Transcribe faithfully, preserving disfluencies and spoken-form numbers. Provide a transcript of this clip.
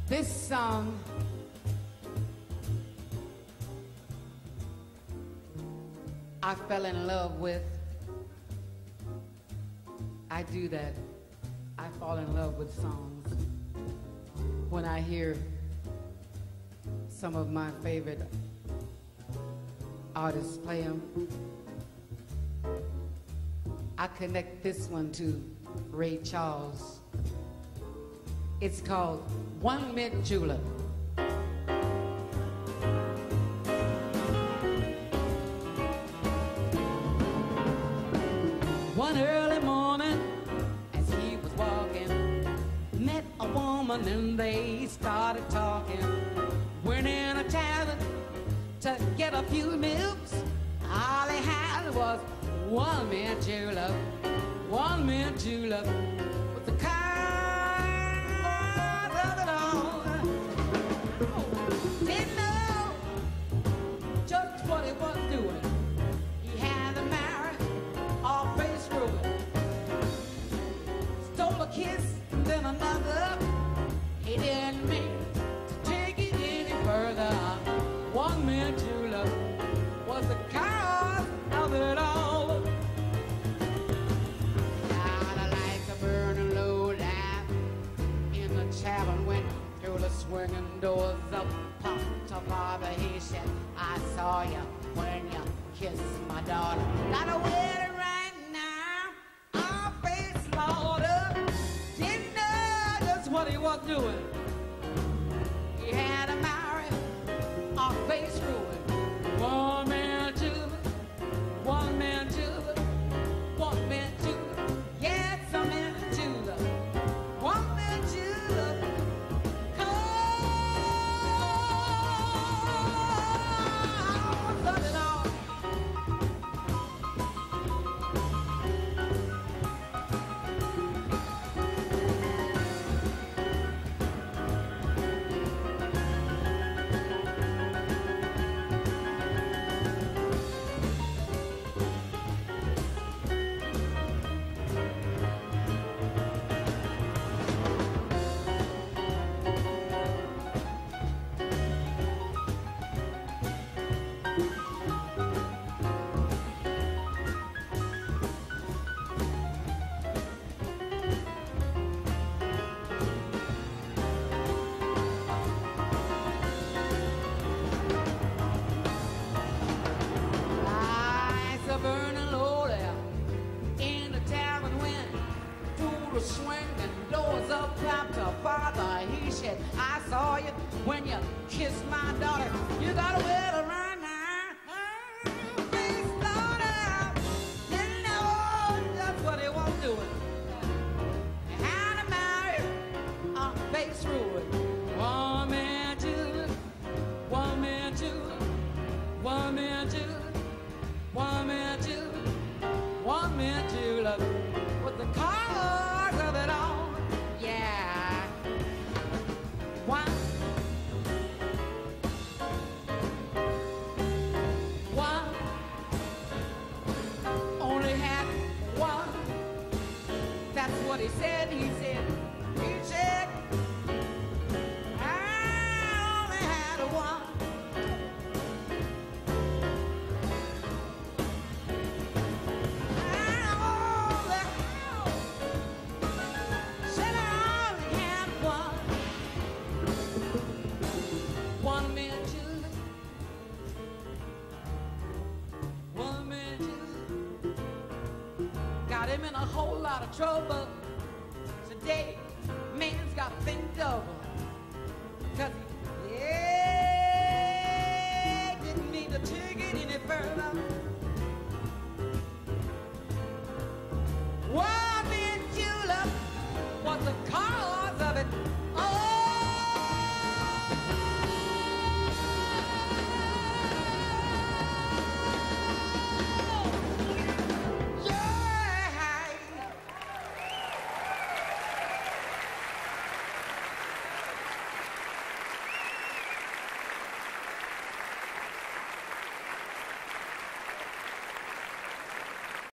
This song I fell in love with. I do that. I fall in love with songs when I hear some of my favorite artists play them. I connect this one to Ray Charles. It's called One Mint Julep. One early morning, as he was walking, met a woman and they started talking. Went in a tavern to get a few milks. All he had was one mint julep, one mint julep, with the kind of it all. Didn't know just what he was doing. He had to marry or face ruin. Stole a kiss and then another. He didn't mean to take it any further. One mint julep was the cause of it all. Now the lights are burning low down in the tavern, went through the swinging doors up, popped her father. He said, I saw you when you kissed my daughter. Got a wedding right now, our face slaughtered. Didn't know just what he was doing. He had to marry our face ruined. One man julep, one man julep, one man julep. Yes, I'm in the julep. One man julep. Cause of it all. Lights are burning low there in the tavern, went through the swing and doors up, clapped her father. He said, I saw you when you kissed my daughter. You got a wedding right now. Face slaughtered. Didn't know just what he was doing. He had to marry a face ruined. One man julep, one man julep, one man julep, one man julep, one man julep, with the cause of it all. Yeah. One. One. Only had one. That's what he said. He said, he said, I only had one. I only, said I only had one. One man julep, one man julep, got him in a whole lot of trouble.